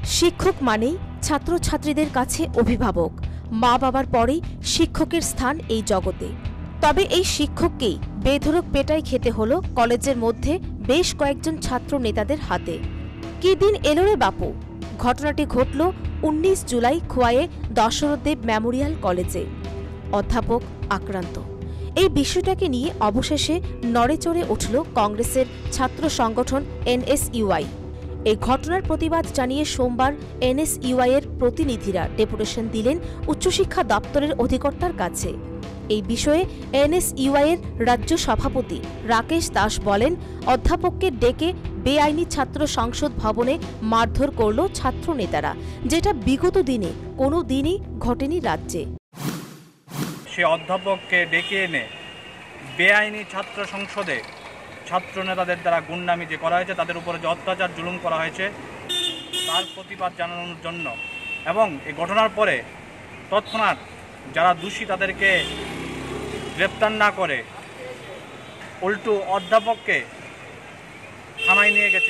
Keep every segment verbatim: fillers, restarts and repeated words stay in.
শিক্ষক মানেই ছাত্রছাত্রীদের কাছে অভিভাবক, মা বাবার পরেই শিক্ষকের স্থান এই জগতে। তবে এই শিক্ষককেই বেধড়ক পেটাই খেতে হলো কলেজের মধ্যে বেশ কয়েকজন ছাত্র নেতাদের হাতে। কি দিন এলো রে বাপু! ঘটনাটি ঘটল উনিশ জুলাই খোয়াইয়ে দশরথদেব মেমোরিয়াল কলেজে। অধ্যাপক আক্রান্ত। এই বিষয়টাকে নিয়ে অবশেষে নড়েচড়ে উঠল কংগ্রেসের ছাত্র সংগঠন এনএসইউআই। এই ঘটনার প্রতিবাদ জানিয়ে সোমবার এনএসইউআই এর প্রতিনিধিরা ডেপুটেশন দিলেন উচ্চশিক্ষা দপ্তরের অধিকর্তার কাছে। এই বিষয়ে এনএসইউআই এর রাজ্য সভাপতি রাকেশ দাস বলেন, অধ্যাপককে ডেকে বেআইনি ছাত্র সংসদ ভবনে মারধর করল ছাত্র নেতারা, যেটা বিগত দিনে কোনো দিনই ঘটেনি রাজ্যে। সে অধ্যাপককে ডেকে এনে বেআইনি ছাত্র সংসদে ছাত্র নেতাদের দ্বারা গুন্ডামি যে করা হয়েছে, তাদের উপরে যে অত্যাচার জুলুম করা হয়েছে, তার প্রতিবাদ জানানোর জন্য এবং এই ঘটনার পরে তৎক্ষণাৎ যারা দোষী তাদেরকে গ্রেপ্তার না করে উল্টো অধ্যাপককে থানায় নিয়ে গেছে।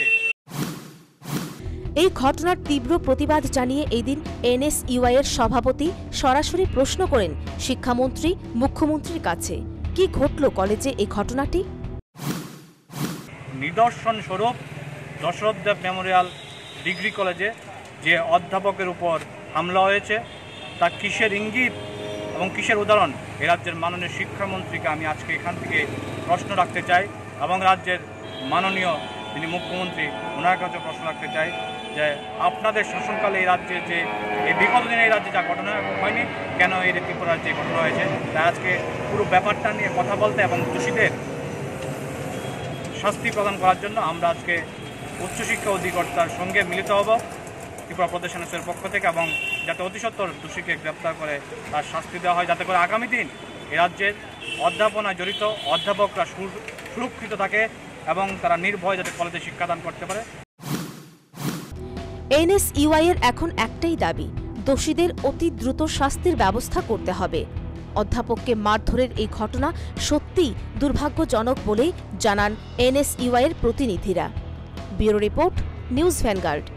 এই ঘটনার তীব্র প্রতিবাদ জানিয়ে এদিন এনএসইউআই এর সভাপতি সরাসরি প্রশ্ন করেন শিক্ষামন্ত্রী মুখ্যমন্ত্রীর কাছে, কি ঘটল কলেজে এই ঘটনাটি? নিদর্শন স্বরূপ দশরথদেব মেমোরিয়াল ডিগ্রি কলেজে যে অধ্যাপকের উপর হামলা হয়েছে, তা কিসের ইঙ্গিত এবং কিসের উদাহরণ এ রাজ্যের মাননীয় শিক্ষামন্ত্রীকে আমি আজকে এখান থেকে প্রশ্ন রাখতে চাই এবং রাজ্যের মাননীয় যিনি মুখ্যমন্ত্রী ওনার কাছে প্রশ্ন রাখতে চাই যে আপনাদের শাসনকালে এই রাজ্যে যে এই বিগত দিনে এই রাজ্যে যা ঘটনা হয়নি, কেন এই ত্রিপুরার যে ঘটনা হয়েছে, তাই আজকে পুরো ব্যাপারটা নিয়ে কথা বলতে এবং দোষীদের শাস্তি প্রদান করার জন্য আমরা আজকে উচ্চশিক্ষা অধিকর্তার সঙ্গে মিলিত হব ত্রিপুরা প্রদেশ এনএসইউআই এর পক্ষ থেকে, এবং যাতে অতি সত্বর দোষীকে গ্রেপ্তার করে তার শাস্তি দেওয়া হয়, যাতে করে আগামী দিন এ রাজ্যের অধ্যাপনায় জড়িত অধ্যাপকরা সুরক্ষিত থাকে এবং তারা নির্ভয়ে যাতে কলেজে শিক্ষাদান করতে পারে। এনএসইউআই এর এখন একটাই দাবি, দোষীদের অতি দ্রুত শাস্তির ব্যবস্থা করতে হবে। অধ্যাপককে মারধরের এই ঘটনা সত্যিই দুর্ভাগ্যজনক বলেই জানান এনএসইউআই এর প্রতিনিধিরা। Bureau report, news vanguard.